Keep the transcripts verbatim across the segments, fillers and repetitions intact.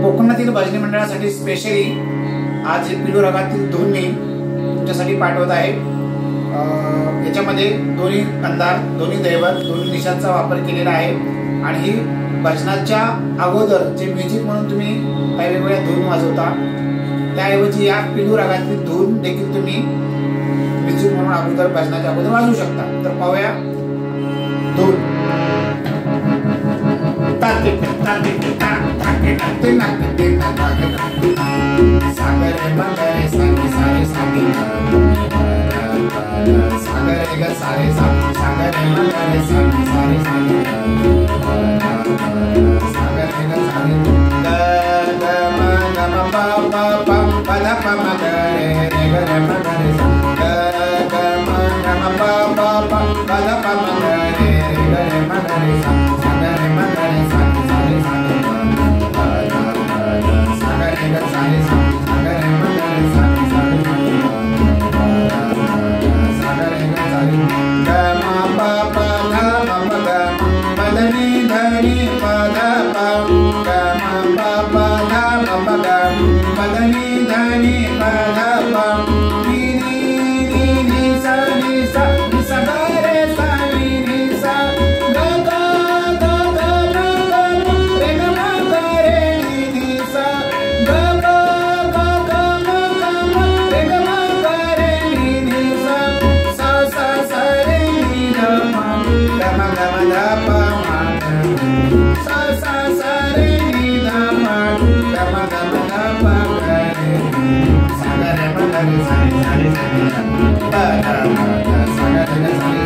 कोकणातील भजनी मंडळासाठी स्पेशली आज पिलू रागातील धून मी तुमच्यासाठी पाठवत आहे। याच्यामध्ये दोन्ही अंधार, दोन्ही दैवत, दोन्ही निशांचा वापर केलेला आहे आणि ही भजनाच्या अगोदर जे म्युझिक म्हणून तुम्ही काही वेगवेगळ्या धून वाजवता त्याऐवजी या पिलू रागातील धून देखील तुम्ही म्युझिक म्हणून अगोदर भजनाच्या अगोदर वाजवू शकता। तर पाहूया धून। ताके ताके ताके ताके ताके ताके सागर मंगरे संगी सारे संगी सागर ग सारे सागर मंगरे संगी सारे संगी सागर ग सारे ग ग म ग म प प प प द प म ग रे रे ग रे म ग रे ग ग म ग म प प प प द प म ग रे रे ग रे म ग रे सागर मंगरे संगी सारे संगी सागर ग सारे सागर मंगरे संगी सारे सागर ग सारे ग म प प ध म प ग प द नि ध नि प ध प ग म प प ध म प ग प द नि ध नि प ध प नि नि नि नि सा नि सा नि सा ग रे सा नि नि सा ग ग ग ग म ग रे ग म ग रे नि नि सा ग ग ग ग म ग म रे ग म ग रे नि नि सा सा सा सा रे नि ध म ग म ग म ध प म सा सा सा रे नि ध म ग म ग म ध प ग रे सागर म ग रे सारे सारे सारे प ध म ग सागर ग सारे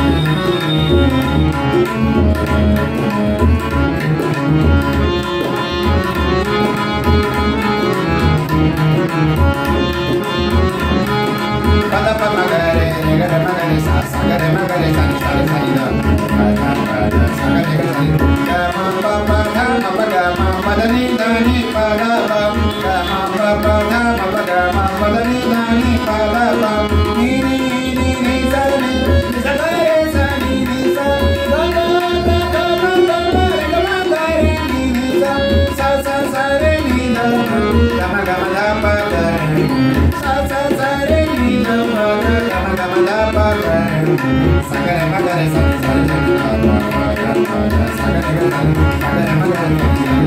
प द प म ग रे रे ग रे म ग रे सा सागर म ग रे सारे सारे सारे द प ध प ध सागर ग सारे ग म प प ध म प ग म प द नि ध नि प ध प ग म प प ध म प ग म प द नि ध नि प ध प नि नि नि नि सा नि सा ग रे सा नि नि सा ग ग ग ग म ग म रे ग म ग रे नि नि सा सा सा सा रे नि ध म ग म ग म ध प ग रे सा सा सा रे नि ध म ग ग म ग म ध प ग रे सागर म ग रे सारे सारे सारे सागर ग सारे सागर म ग रे सागर ग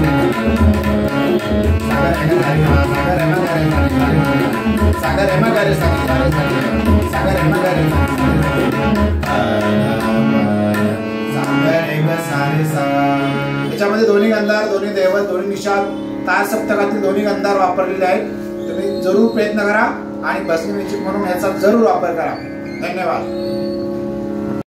सागर म ग रे सारे सारे सागर म ग रे सारे सारे सागर म ग रे सागर ग सारे सा। याच्यामध्ये दोन्ही गंधार, दोन्ही दैवत, दोन्ही निषाद, तार सप्तकातील दोन्ही गंधार वापरलेले आहेत। तुम्ही जरूर प्रयत्न करा आणि भजनी म्युझिक म्हणून याचा जरूर वापर करा। धन्यवाद।